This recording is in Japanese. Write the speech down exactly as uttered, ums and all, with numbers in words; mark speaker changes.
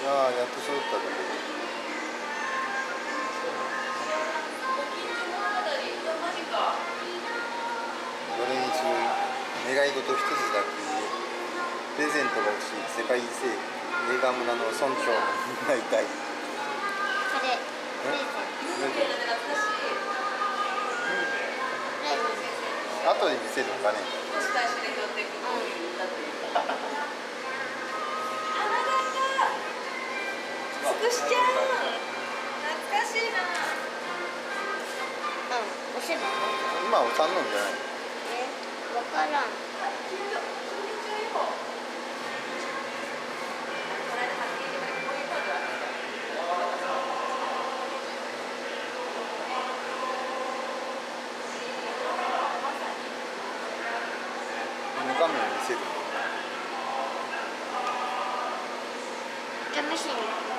Speaker 1: ああ、やっと揃ったところ。どれにしろ願い事一つだけにプレゼントが欲しい世界征服映画村の村長になりたい。
Speaker 2: これプレゼント。
Speaker 1: 後で見せるのかね。
Speaker 3: つくしちゃん、懐かしいな。
Speaker 2: うん、おしば。
Speaker 1: 今お三のんじゃない。
Speaker 2: え、わからん。
Speaker 1: 画面を見せる。
Speaker 2: 試しに。